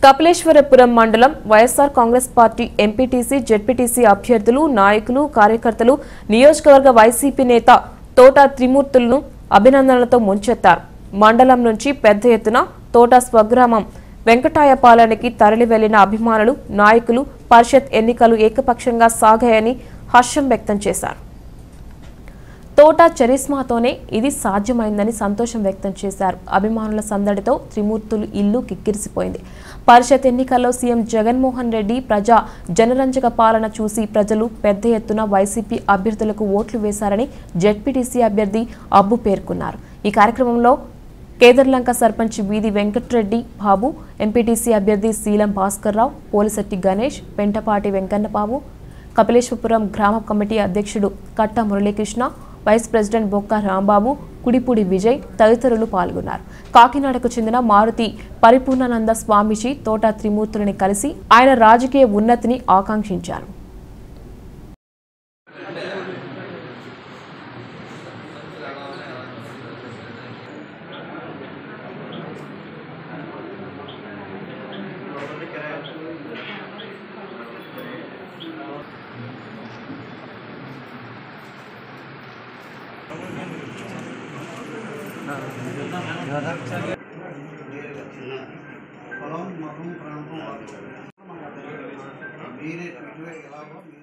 కపిలేశ్వరపురం మండలం YSR Congress party MPTC ZPTC అభ్యర్థులు నాయకులు కార్యకర్తలు నియోజకవర్గ వైసీపీ నేత తోట త్రిమూర్తులను అభినందనలతో ముంచెత్తారు. మండలం నుంచి పెద్ద ఎత్తున తోట స్వగ్రామం వెంకటాయపాలెనికి తరలి వెళ్లిన అభిమానులు నాయకులు పరిషత్ ఎన్నికలు ఏకపక్షంగా సాగాయని హర్షం వ్యక్తం చేశారు. తోట చరిస్మాతోనే ఇది సాధ్యమైందని సంతోషం వ్యక్తం చేశారు. అభిమానుల సందడితో త్రిమూర్తులు ఇల్లు కిక్కిరిసిపోయింది. పరిషత్ ఎన్నికల్లో సీఎం జగన్మోహన్ రెడ్డి ప్రజా జనరంజక పాలన చూసి ప్రజలు పెద్ద ఎత్తున వైసీపీ అభ్యర్థులకు ఓట్లు వేశారని జెడ్పీటీసీ అభ్యర్థి అబ్బు పేర్కొన్నారు. ఈ కార్యక్రమంలో కేదర్లంక సర్పంచ్ వీధి వెంకట్రెడ్డి బాబు, ఎంపీటీసీ అభ్యర్థి శీలం భాస్కర్రావు, పోలిశెట్టి గణేష్, పెంటపాటి వెంకన్నబాబు, కపిలేశ్వరపురం గ్రామ కమిటీ అధ్యక్షుడు కట్ట మురళీకృష్ణ, వైస్ ప్రెసిడెంట్ బొక్క రాంబాబు, కుడిపూడి విజయ్ తదితరులు పాల్గొన్నారు. కాకినాడకు చెందిన మారుతి పరిపూర్ణానంద స్వామీజీ తోట త్రిమూర్తులని కలిసి ఆయన రాజకీయ ఉన్నతిని ఆకాంక్షించారు. పొలం మతం ప్రాంతం